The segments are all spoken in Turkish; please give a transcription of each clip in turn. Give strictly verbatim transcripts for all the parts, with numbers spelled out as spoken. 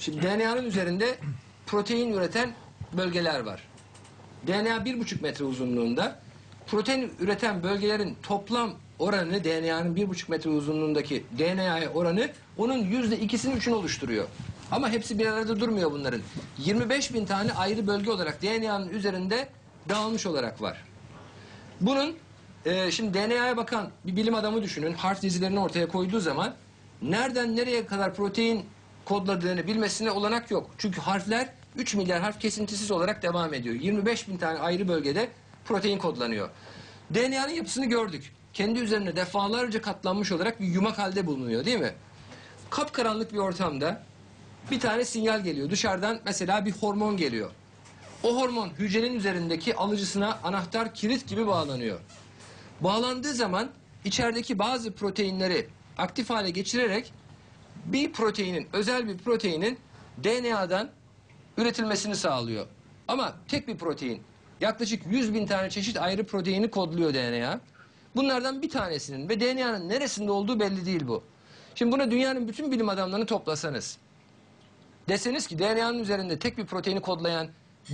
Şimdi D N A'nın üzerinde protein üreten bölgeler var. D N A bir buçuk metre uzunluğunda. Protein üreten bölgelerin toplam oranı, D N A'nın bir buçuk metre uzunluğundaki D N A'ya oranı onun yüzde ikisini üçünü oluşturuyor. Ama hepsi bir arada durmuyor bunların. yirmi beş bin tane ayrı bölge olarak D N A'nın üzerinde dağılmış olarak var. Bunun e, şimdi D N A'ya bakan bir bilim adamı düşünün. Harf dizilerini ortaya koyduğu zaman nereden nereye kadar protein kodladığını bilmesine olanak yok. Çünkü harfler üç milyar harf kesintisiz olarak devam ediyor. yirmi beş bin tane ayrı bölgede protein kodlanıyor. D N A'nın yapısını gördük. Kendi üzerine defalarca katlanmış olarak bir yumak halde bulunuyor, değil mi? Kapkaranlık bir ortamda bir tane sinyal geliyor. Dışarıdan mesela bir hormon geliyor. O hormon hücrenin üzerindeki alıcısına anahtar kilit gibi bağlanıyor. Bağlandığı zaman içerideki bazı proteinleri aktif hale geçirerek bir proteinin, özel bir proteinin D N A'dan üretilmesini sağlıyor. Ama tek bir protein. Yaklaşık yüz bin tane çeşit ayrı proteini kodluyor D N A. Bunlardan bir tanesinin ve D N A'nın neresinde olduğu belli değil bu. Şimdi buna dünyanın bütün bilim adamlarını toplasanız, deseniz ki D N A'nın üzerinde tek bir proteini kodlayan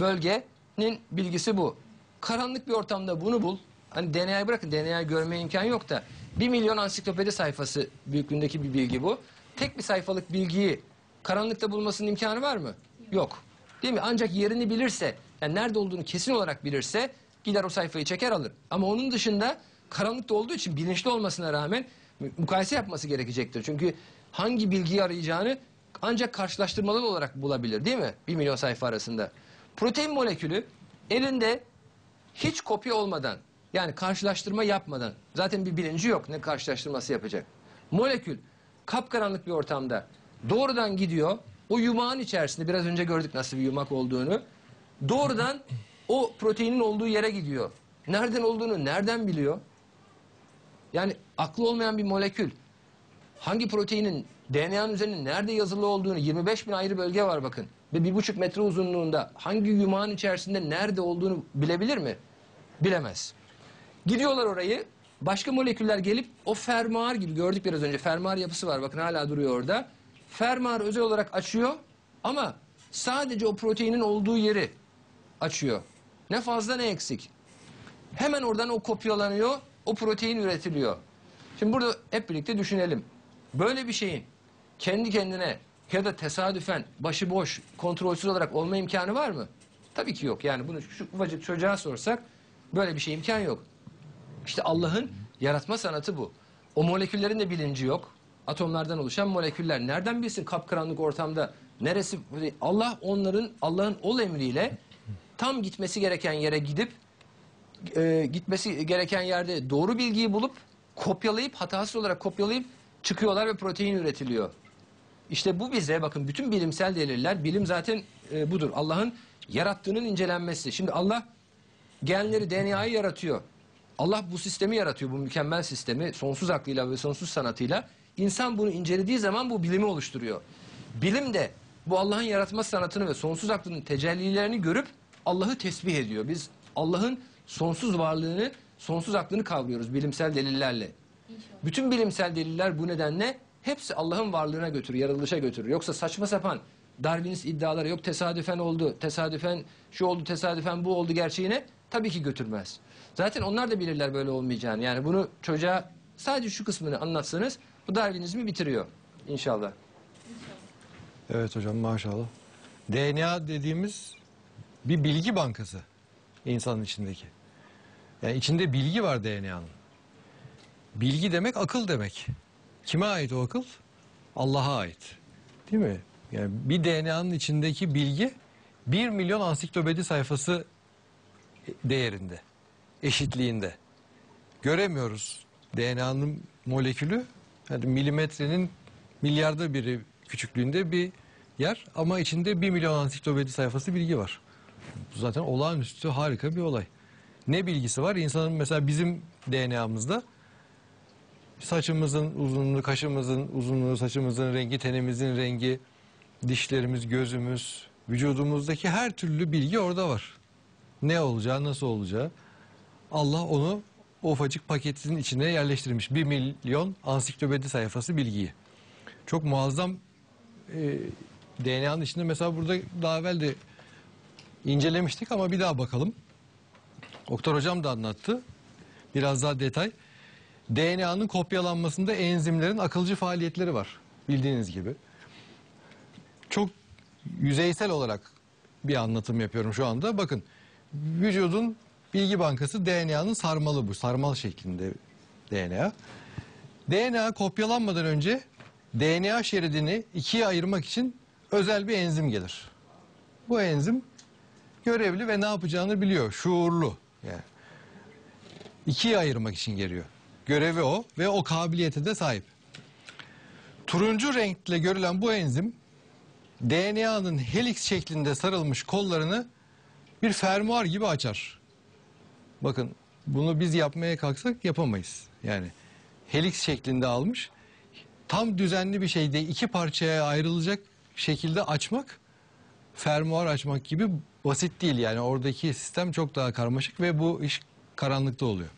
bölgenin bilgisi bu. Karanlık bir ortamda bunu bul. Hani D N A'yı bırakın, D N A'yı görmeye imkan yok da bir milyon ansiklopedi sayfası büyüklüğündeki bir bilgi bu. Tek bir sayfalık bilgiyi karanlıkta bulmasının imkanı var mı? Yok. Değil mi? Ancak yerini bilirse, yani nerede olduğunu kesin olarak bilirse gider o sayfayı çeker alır. Ama onun dışında karanlıkta olduğu için bilinçli olmasına rağmen mukayese yapması gerekecektir. Çünkü hangi bilgiyi arayacağını ancak karşılaştırmalı olarak bulabilir, değil mi? Bir milyon sayfa arasında. Protein molekülü elinde hiç kopya olmadan, yani karşılaştırma yapmadan, zaten bir bilinci yok, ne karşılaştırması yapacak. Molekül kapkaranlık bir ortamda doğrudan gidiyor, o yumağın içerisinde, biraz önce gördük nasıl bir yumak olduğunu, doğrudan o proteinin olduğu yere gidiyor. Nereden olduğunu nereden biliyor? Yani aklı olmayan bir molekül hangi proteinin D N A'nın üzerinde nerede yazılı olduğunu, yirmi beş bin ayrı bölge var bakın, ve bir buçuk metre uzunluğunda hangi yumağın içerisinde nerede olduğunu bilebilir mi? Bilemez. Gidiyorlar orayı, başka moleküller gelip o fermuar gibi, gördük biraz önce, fermuar yapısı var bakın, hala duruyor orada. Fermuarı özel olarak açıyor ama sadece o proteinin olduğu yeri açıyor. Ne fazla ne eksik. Hemen oradan o kopyalanıyor, o protein üretiliyor. Şimdi burada hep birlikte düşünelim. Böyle bir şeyin kendi kendine ya da tesadüfen başıboş, kontrolsüz olarak olma imkanı var mı? Tabii ki yok. Yani bunu şu ufacık çocuğa sorsak böyle bir şey imkan yok. İşte Allah'ın yaratma sanatı bu. O moleküllerin de bilinci yok. Atomlardan oluşan moleküller. Nereden bilsin kapkaranlık ortamda neresi? Allah onların, Allah'ın ol emriyle tam gitmesi gereken yere gidip e, gitmesi gereken yerde doğru bilgiyi bulup kopyalayıp, hatasız olarak kopyalayıp çıkıyorlar ve protein üretiliyor. İşte bu bize bakın, bütün bilimsel deliller, bilim zaten e, budur. Allah'ın yarattığının incelenmesi. Şimdi Allah genleri, D N A'yı yaratıyor. Allah bu sistemi yaratıyor, bu mükemmel sistemi sonsuz aklıyla ve sonsuz sanatıyla. İnsan bunu incelediği zaman bu bilimi oluşturuyor. Bilim de bu Allah'ın yaratma sanatını ve sonsuz aklının tecellilerini görüp Allah'ı tesbih ediyor. Biz Allah'ın sonsuz varlığını, sonsuz aklını kavruyoruz bilimsel delillerle. İnşallah. Bütün bilimsel deliller bu nedenle hepsi Allah'ın varlığına götürür, yaratılışa götürür. Yoksa saçma sapan Darwinist iddiaları, yok tesadüfen oldu, tesadüfen şu oldu, tesadüfen bu oldu gerçeğine tabii ki götürmez. Zaten onlar da bilirler böyle olmayacağını. Yani bunu çocuğa sadece şu kısmını anlatsanız bu Darwinizmi bitiriyor inşallah. Evet hocam, maşallah. D N A dediğimiz bir bilgi bankası insanın içindeki. Yani içinde bilgi var D N A'nın. Bilgi demek akıl demek. Kime ait o akıl? Allah'a ait. Değil mi? Yani bir D N A'nın içindeki bilgi bir milyon ansiklopedi sayfası değerinde, eşitliğinde. Göremiyoruz D N A'nın molekülü, yani milimetrenin milyarda biri küçüklüğünde bir yer ama içinde bir milyon ansiklopedi sayfası bilgi var. Bu zaten olağanüstü, harika bir olay. Ne bilgisi var? İnsanın mesela bizim D N A'mızda saçımızın uzunluğu, kaşımızın uzunluğu, saçımızın rengi, tenimizin rengi, dişlerimiz, gözümüz, vücudumuzdaki her türlü bilgi orada var. Ne olacağı, nasıl olacağı. Allah onu o ufacık paketin içine yerleştirmiş. Bir milyon ansiklopedi sayfası bilgiyi. Çok muazzam e, D N A'nın içinde mesela burada daha evvel de incelemiştik ama bir daha bakalım. Doktor hocam da anlattı. Biraz daha detay. D N A'nın kopyalanmasında enzimlerin akılcı faaliyetleri var. Bildiğiniz gibi. Çok yüzeysel olarak bir anlatım yapıyorum şu anda. Bakın, vücudun bilgi bankası D N A'nın sarmalı bu. Sarmal şeklinde D N A. D N A kopyalanmadan önce D N A şeridini ikiye ayırmak için özel bir enzim gelir. Bu enzim görevli ve ne yapacağını biliyor. Şuurlu. Yani ikiye ayırmak için geliyor. Görevi o ve o kabiliyete de sahip. Turuncu renkle görülen bu enzim D N A'nın heliks şeklinde sarılmış kollarını bir fermuar gibi açar. Bakın, bunu biz yapmaya kalksak yapamayız. Yani heliks şeklinde almış, tam düzenli bir şeyde iki parçaya ayrılacak şekilde açmak, fermuar açmak gibi basit değil. Yani oradaki sistem çok daha karmaşık ve bu iş karanlıkta oluyor.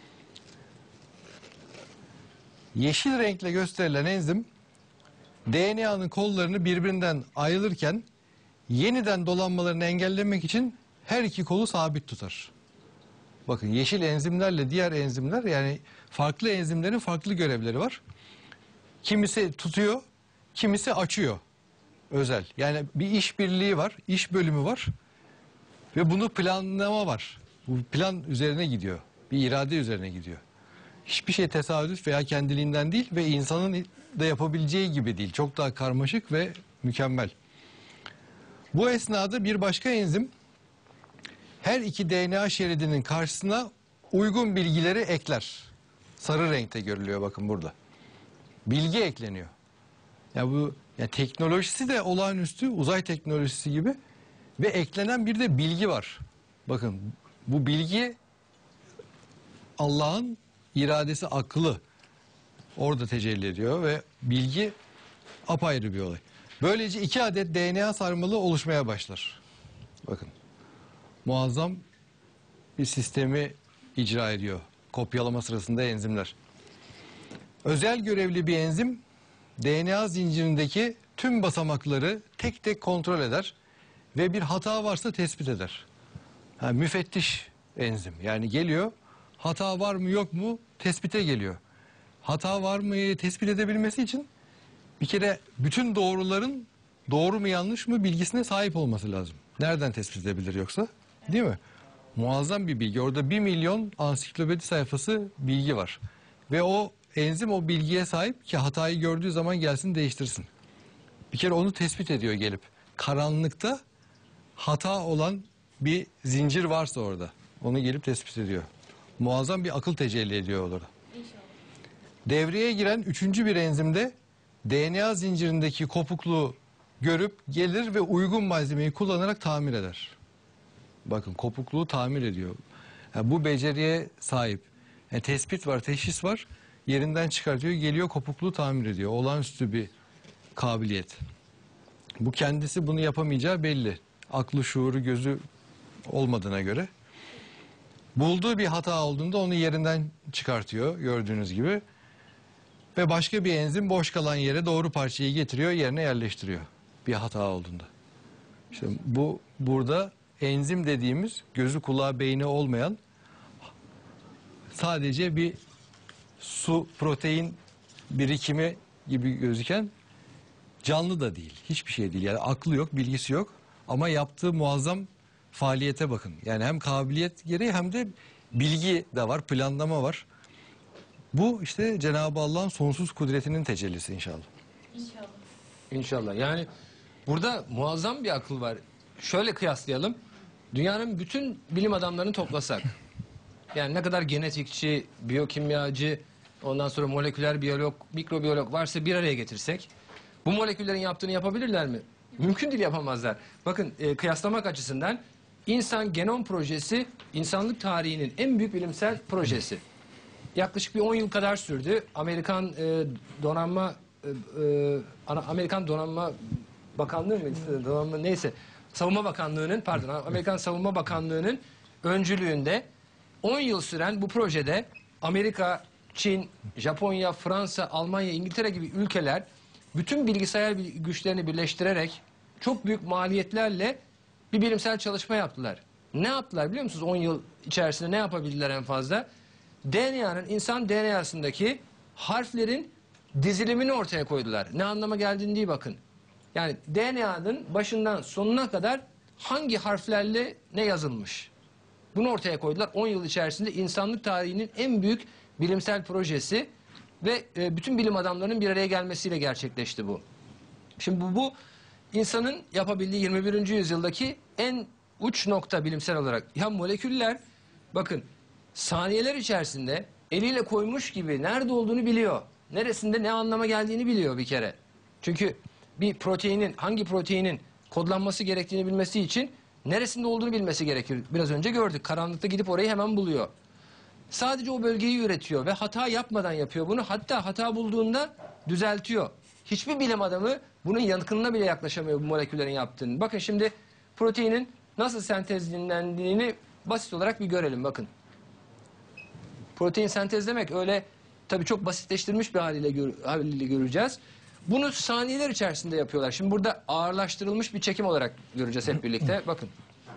Yeşil renkle gösterilen enzim D N A'nın kollarını birbirinden ayrılırken yeniden dolanmalarını engellemek için her iki kolu sabit tutar. Bakın, yeşil enzimlerle diğer enzimler, yani farklı enzimlerin farklı görevleri var. Kimisi tutuyor, kimisi açıyor. Özel. Yani bir işbirliği var, iş bölümü var ve bunu planlama var. Bu plan üzerine gidiyor. Bir irade üzerine gidiyor. Hiçbir şey tesadüf veya kendiliğinden değil ve insanın da yapabileceği gibi değil. Çok daha karmaşık ve mükemmel. Bu esnada bir başka enzim her iki D N A şeridinin karşısına uygun bilgileri ekler. Sarı renkte görülüyor bakın burada. Bilgi ekleniyor. Ya bu ya teknolojisi de olağanüstü, uzay teknolojisi gibi ve eklenen bir de bilgi var. Bakın, bu bilgi Allah'ın iradesi, aklı orada tecelli ediyor ve bilgi apayrı bir olay. Böylece iki adet D N A sarmalı oluşmaya başlar. Bakın, muazzam bir sistemi icra ediyor kopyalama sırasında enzimler. Özel görevli bir enzim D N A zincirindeki tüm basamakları tek tek kontrol eder ve bir hata varsa tespit eder. Ha, müfettiş enzim, yani geliyor, hata var mı yok mu tespite geliyor. Hata var mı tespit edebilmesi için bir kere bütün doğruların doğru mu yanlış mı bilgisine sahip olması lazım. Nereden tespit edebilir yoksa? Değil mi? Muazzam bir bilgi. Orada bir milyon ansiklopedi sayfası bilgi var. Ve o enzim o bilgiye sahip ki hatayı gördüğü zaman gelsin değiştirsin. Bir kere onu tespit ediyor gelip. Karanlıkta hata olan bir zincir varsa orada, onu gelip tespit ediyor. Muazzam bir akıl tecelli ediyor orada. Devreye giren üçüncü bir enzimde D N A zincirindeki kopukluğu görüp gelir ve uygun malzemeyi kullanarak tamir eder. Bakın, kopukluğu tamir ediyor. Yani bu beceriye sahip. Yani tespit var, teşhis var. Yerinden çıkartıyor, geliyor, kopukluğu tamir ediyor. Olağanüstü bir kabiliyet. Bu kendisi bunu yapamayacağı belli. Aklı, şuuru, gözü olmadığına göre. Bulduğu bir hata olduğunda onu yerinden çıkartıyor gördüğünüz gibi. Ve başka bir enzim boş kalan yere doğru parçayı getiriyor, yerine yerleştiriyor. Bir hata olduğunda. İşte bu burada enzim dediğimiz gözü kulağı beyni olmayan sadece bir su protein birikimi gibi gözüken canlı da değil. Hiçbir şey değil. Yani aklı yok, bilgisi yok ama yaptığı muazzam faaliyete bakın. Yani hem kabiliyet gereği hem de bilgi de var, planlama var. Bu işte Cenab-ı Allah'ın sonsuz kudretinin tecellisi inşallah. İnşallah. İnşallah. Yani burada muazzam bir akıl var. Şöyle kıyaslayalım. Dünyanın bütün bilim adamlarını toplasak, yani ne kadar genetikçi, biyokimyacı, ondan sonra moleküler biyolog, mikrobiyolog varsa bir araya getirsek, bu moleküllerin yaptığını yapabilirler mi? Mümkün değil, yapamazlar. Bakın, e, kıyaslamak açısından insan genom projesi insanlık tarihinin en büyük bilimsel projesi. Yaklaşık bir on yıl kadar sürdü. Amerikan e, donanma e, e, Amerikan Donanma Bakanlığı mı? Donanma, neyse. Savunma Bakanlığı'nın, pardon, Amerikan Savunma Bakanlığı'nın öncülüğünde on yıl süren bu projede Amerika, Çin, Japonya, Fransa, Almanya, İngiltere gibi ülkeler bütün bilgisayar güçlerini birleştirerek çok büyük maliyetlerle bir bilimsel çalışma yaptılar. Ne yaptılar biliyor musunuz? on yıl içerisinde ne yapabildiler en fazla? D N A'nın, insan D N A'sındaki harflerin dizilimini ortaya koydular. Ne anlama geldiğini değil bakın. Yani D N A'nın başından sonuna kadar hangi harflerle ne yazılmış? Bunu ortaya koydular. on yıl içerisinde insanlık tarihinin en büyük bilimsel projesi ve e, bütün bilim adamlarının bir araya gelmesiyle gerçekleşti bu. Şimdi bu, bu insanın yapabildiği yirmi birinci yüzyıldaki en uç nokta bilimsel olarak. Ya moleküller bakın saniyeler içerisinde eliyle koymuş gibi nerede olduğunu biliyor. Neresinde ne anlama geldiğini biliyor bir kere. Çünkü bir proteinin hangi proteinin kodlanması gerektiğini bilmesi için neresinde olduğunu bilmesi gerekir. Biraz önce gördük. Karanlıkta gidip orayı hemen buluyor. Sadece o bölgeyi üretiyor ve hata yapmadan yapıyor bunu. Hatta hata bulduğunda düzeltiyor. Hiçbir bilim adamı bunun yakınına bile yaklaşamıyor bu moleküllerin yaptığını. Bakın şimdi proteinin nasıl sentezlendiğini basit olarak bir görelim bakın. Protein sentezlemek öyle tabii çok basitleştirilmiş bir haliyle, gör, haliyle göreceğiz. Bunu saniyeler içerisinde yapıyorlar. Şimdi burada ağırlaştırılmış bir çekim olarak göreceğiz hep birlikte. Bakın.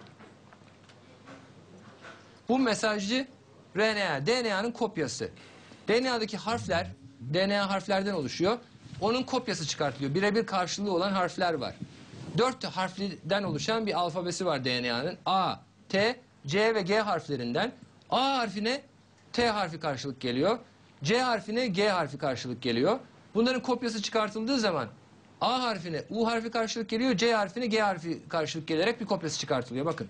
Bu mesajcı R N A, D N A'nın kopyası. D N A'daki harfler, D N A harflerden oluşuyor. Onun kopyası çıkartılıyor. Birebir karşılığı olan harfler var. Dört harfliden oluşan bir alfabesi var D N A'nın. A, T, C ve G harflerinden. A harfine T harfi karşılık geliyor. C harfine G harfi karşılık geliyor. Bunların kopyası çıkartıldığı zaman A harfine U harfi karşılık geliyor. C harfine G harfi karşılık gelerek bir kopyası çıkartılıyor. Bakın.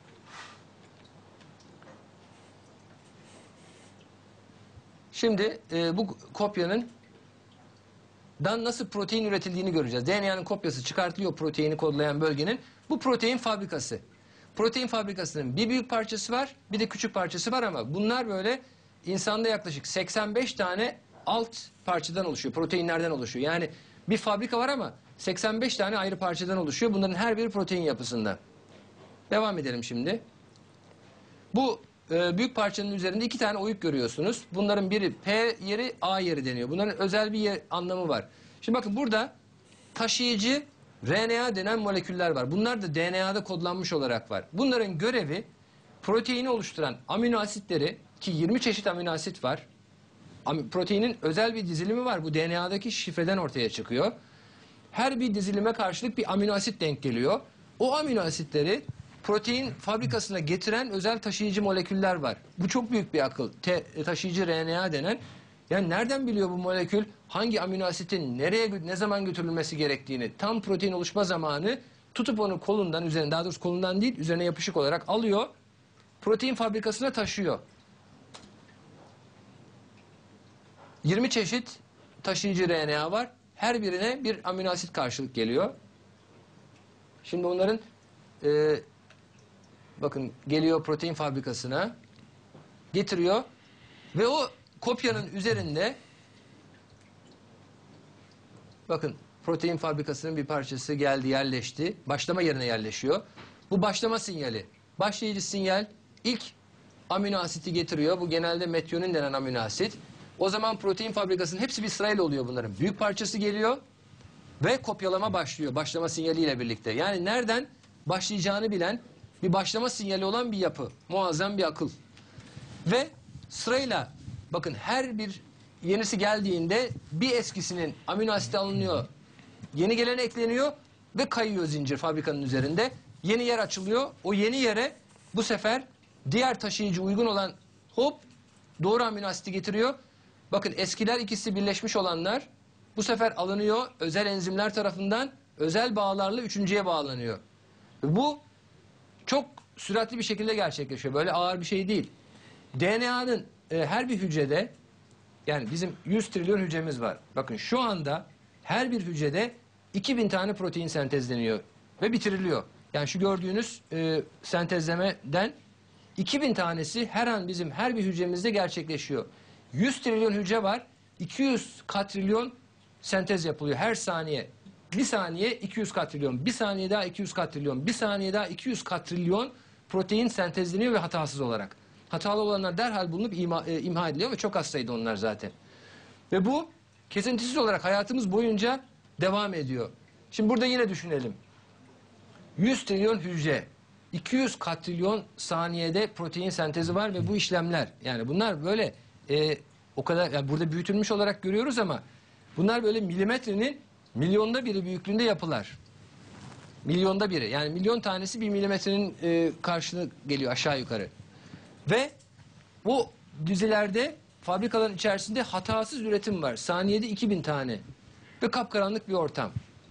Şimdi e, bu kopyanın dan nasıl protein üretildiğini göreceğiz. D N A'nın kopyası çıkartılıyor proteini kodlayan bölgenin. Bu protein fabrikası. Protein fabrikasının bir büyük parçası var, bir de küçük parçası var ama bunlar böyle insanda yaklaşık seksen beş tane alt parçadan oluşuyor, proteinlerden oluşuyor. Yani bir fabrika var ama seksen beş tane ayrı parçadan oluşuyor. Bunların her biri protein yapısında. Devam edelim şimdi. Bu e, büyük parçanın üzerinde iki tane oyuk görüyorsunuz. Bunların biri P yeri, A yeri deniyor. Bunların özel bir yer, anlamı var. Şimdi bakın burada taşıyıcı R N A denen moleküller var. Bunlar da D N A'da kodlanmış olarak var. Bunların görevi proteini oluşturan amino asitleri, ki yirmi çeşit amino asit var. Proteinin özel bir dizilimi var. Bu D N A'daki şifreden ortaya çıkıyor. Her bir dizilime karşılık bir amino asit denk geliyor. O amino asitleri protein fabrikasına getiren özel taşıyıcı moleküller var. Bu çok büyük bir akıl. Te, taşıyıcı R N A denen. Yani nereden biliyor bu molekül hangi amino asitin nereye ne zaman götürülmesi gerektiğini, tam protein oluşma zamanı tutup onu kolundan üzerine, daha doğrusu kolundan değil üzerine yapışık olarak alıyor. Protein fabrikasına taşıyor. yirmi çeşit taşıyıcı R N A var. Her birine bir amino asit karşılık geliyor. Şimdi onların e, bakın geliyor protein fabrikasına, getiriyor ve o kopyanın üzerinde bakın protein fabrikasının bir parçası geldi, yerleşti. Başlama yerine yerleşiyor. Bu başlama sinyali. Başlayıcı sinyal ilk amino asiti getiriyor. Bu genelde metyonin denen amino asit. O zaman protein fabrikasının hepsi bir sırayla oluyor bunların. Büyük parçası geliyor ve kopyalama başlıyor. Başlama sinyaliyle birlikte. Yani nereden başlayacağını bilen, bir başlama sinyali olan bir yapı. Muazzam bir akıl. Ve sırayla bakın her bir yenisi geldiğinde bir eskisinin amino asiti alınıyor. Yeni gelen ekleniyor ve kayıyor zincir fabrikanın üzerinde. Yeni yer açılıyor. O yeni yere bu sefer diğer taşıyıcı uygun olan hop doğru amino asiti getiriyor. Bakın eskiler ikisi birleşmiş olanlar bu sefer alınıyor. Özel enzimler tarafından özel bağlarla üçüncüye bağlanıyor. Bu çok süratli bir şekilde gerçekleşiyor. Böyle ağır bir şey değil. D N A'nın e, her bir hücrede, yani bizim yüz trilyon hücremiz var. Bakın şu anda her bir hücrede iki bin tane protein sentezleniyor ve bitiriliyor. Yani şu gördüğünüz e, sentezlemeden iki bin tanesi her an bizim her bir hücremizde gerçekleşiyor. yüz trilyon hücre var. iki yüz katrilyon sentez yapılıyor her saniye. Bir saniye iki yüz katrilyon, bir saniye daha iki yüz katrilyon, bir saniye daha iki yüz katrilyon protein sentezleniyor ve hatasız olarak. Hatalı olanlar derhal bulunup ima, e, imha ediliyor ve çok az sayıda onlar zaten. Ve bu kesintisiz olarak hayatımız boyunca devam ediyor. Şimdi burada yine düşünelim. yüz trilyon hücre, iki yüz katrilyon saniyede protein sentezi var ve bu işlemler, yani bunlar böyle e, o kadar, yani burada büyütülmüş olarak görüyoruz ama bunlar böyle milimetrenin milyonda biri büyüklüğünde yapılar. Milyonda biri, yani milyon tanesi bir milimetrenin e, karşılığı geliyor aşağı yukarı. Ve bu düzilerde, fabrikaların içerisinde hatasız üretim var. Saniyede iki bin tane ve kapkaranlık bir ortam.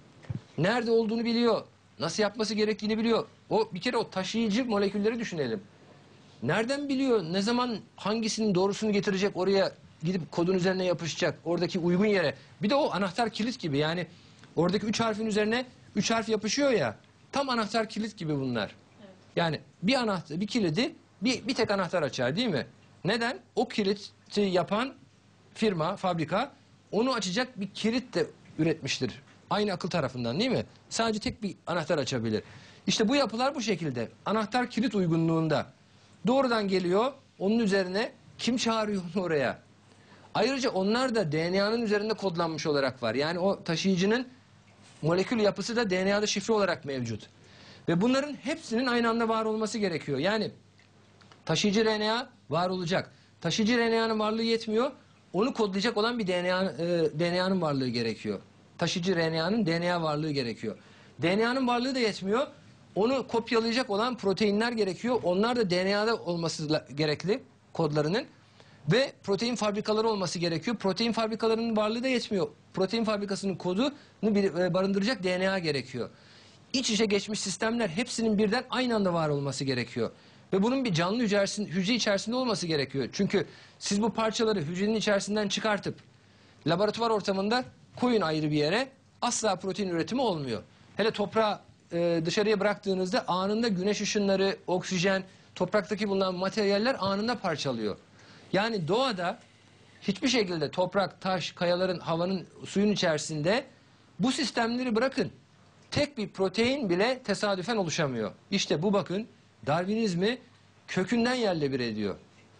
Nerede olduğunu biliyor, nasıl yapması gerektiğini biliyor. O bir kere o taşıyıcı molekülleri düşünelim. Nereden biliyor, ne zaman hangisinin doğrusunu getirecek, oraya gidip kodun üzerine yapışacak, oradaki uygun yere. Bir de o anahtar kilit gibi, yani oradaki üç harfin üzerine üç harf yapışıyor ya, tam anahtar kilit gibi bunlar. Evet. Yani bir anahtar, bir kilidi bir, bir tek anahtar açar, değil mi? Neden? O kiliti yapan firma, fabrika onu açacak bir kilit de üretmiştir. Aynı akıl tarafından, değil mi? Sadece tek bir anahtar açabilir. İşte bu yapılar bu şekilde. Anahtar kilit uygunluğunda. Doğrudan geliyor, onun üzerine kim çağırıyor onu oraya? Ayrıca onlar da D N A'nın üzerinde kodlanmış olarak var. Yani o taşıyıcının molekül yapısı da D N A'da şifre olarak mevcut. Ve bunların hepsinin aynı anda var olması gerekiyor. Yani taşıyıcı R N A var olacak. Taşıyıcı R N A'nın varlığı yetmiyor. Onu kodlayacak olan bir D N A, e, D N A'nın varlığı gerekiyor. Taşıyıcı R N A'nın D N A varlığı gerekiyor. D N A'nın varlığı da yetmiyor. Onu kopyalayacak olan proteinler gerekiyor. Onlar da D N A'da olması gerekli kodlarının. Ve protein fabrikaları olması gerekiyor. Protein fabrikalarının varlığı da yetmiyor. Protein fabrikasının kodunu bir, barındıracak D N A gerekiyor. İç içe geçmiş sistemler hepsinin birden aynı anda var olması gerekiyor. Ve bunun bir canlı hücre, hücre içerisinde olması gerekiyor. Çünkü siz bu parçaları hücrenin içerisinden çıkartıp laboratuvar ortamında koyun ayrı bir yere, asla protein üretimi olmuyor. Hele toprağı e, dışarıya bıraktığınızda anında güneş ışınları, oksijen, topraktaki bulunan materyaller anında parçalıyor. Yani doğada hiçbir şekilde toprak, taş, kayaların, havanın, suyun içerisinde bu sistemleri bırakın. Tek bir protein bile tesadüfen oluşamıyor. İşte bu, bakın, Darwinizmi kökünden yerle bir ediyor.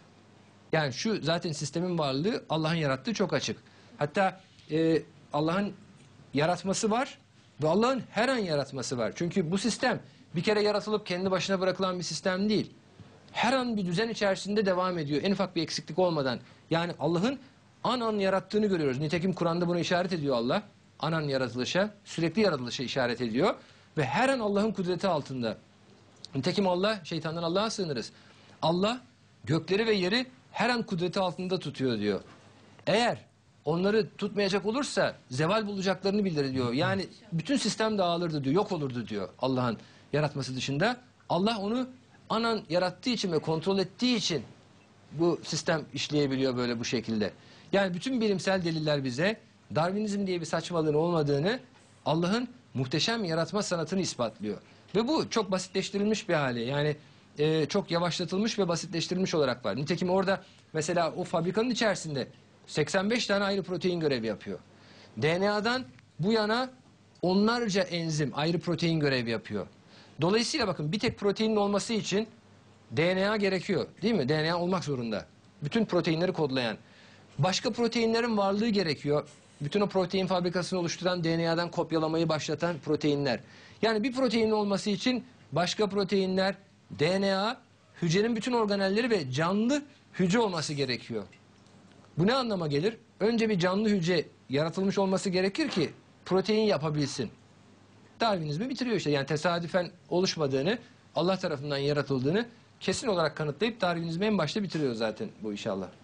Yani şu zaten sistemin varlığı Allah'ın yarattığı çok açık. Hatta e, Allah'ın yaratması var ve Allah'ın her an yaratması var. Çünkü bu sistem bir kere yaratılıp kendi başına bırakılan bir sistem değil. Her an bir düzen içerisinde devam ediyor. En ufak bir eksiklik olmadan. Yani Allah'ın an an yarattığını görüyoruz. Nitekim Kur'an'da bunu işaret ediyor Allah. An an yaratılışa, sürekli yaratılışa işaret ediyor. Ve her an Allah'ın kudreti altında. Nitekim Allah, şeytandan Allah'a sığınırız. Allah gökleri ve yeri her an kudreti altında tutuyor diyor. Eğer onları tutmayacak olursa zeval bulacaklarını bildirir diyor. Yani bütün sistem dağılırdı diyor, yok olurdu diyor Allah'ın yaratması dışında. Allah onu anan yarattığı için ve kontrol ettiği için bu sistem işleyebiliyor böyle bu şekilde. Yani bütün bilimsel deliller bize Darwinizm diye bir saçmalığın olmadığını, Allah'ın muhteşem yaratma sanatını ispatlıyor. Ve bu çok basitleştirilmiş bir hali. Yani e, çok yavaşlatılmış ve basitleştirilmiş olarak var. Nitekim orada mesela o fabrikanın içerisinde seksen beş tane ayrı protein görevi yapıyor. D N A'dan bu yana onlarca enzim ayrı protein görevi yapıyor. Dolayısıyla bakın, bir tek proteinin olması için D N A gerekiyor, değil mi? D N A olmak zorunda. Bütün proteinleri kodlayan. Başka proteinlerin varlığı gerekiyor. Bütün o protein fabrikasını oluşturan, D N A'dan kopyalamayı başlatan proteinler. Yani bir proteinin olması için başka proteinler, D N A, hücrenin bütün organelleri ve canlı hücre olması gerekiyor. Bu ne anlama gelir? Önce bir canlı hücre yaratılmış olması gerekir ki protein yapabilsin. Darwinizmi bitiriyor işte. Yani tesadüfen oluşmadığını, Allah tarafından yaratıldığını kesin olarak kanıtlayıp Darwinizmi en başta bitiriyor zaten bu inşallah.